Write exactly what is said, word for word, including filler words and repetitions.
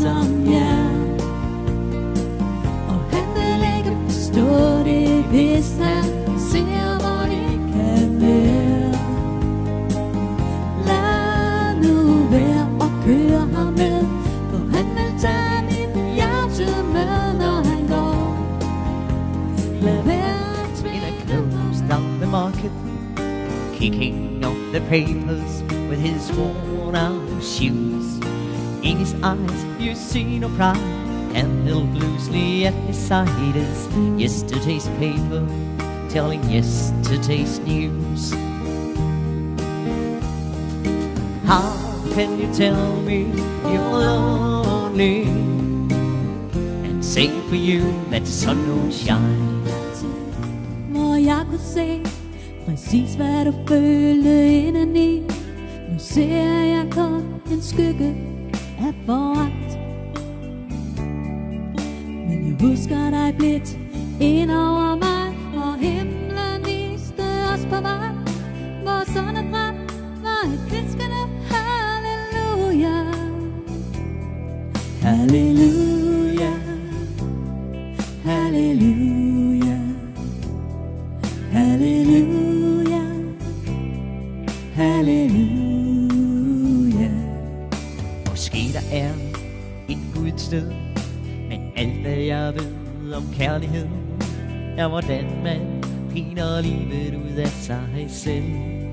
som jer. Og han vil ikke forstå det, hvis han ser, hvor det kan være. Lad nu være og køre ham med, for han vil tage mit hjerte med, når han går. Lad være at tvinge Closed on the market, kicking off the papers with his worn out shoes. In his eyes you see no pride, and held loosely at his side is yesterday's paper, telling yesterday's news. How can you tell me you're lonely, and say for you that the sun don't shine? Hvor jeg kunne se præcis hvad du følte indeni. Nu ser jeg kun en skygge af foragt, men jeg husker dig blidt ind over mig, og himlen viste os på vej, hvor sonnebrand var et viskende halleluja. Halleluja, halleluja, halleluja, halleluja. Måske der er et Gud et sted, men alt hvad jeg ved om kærlighed er hvordan man piner livet ud af sig selv.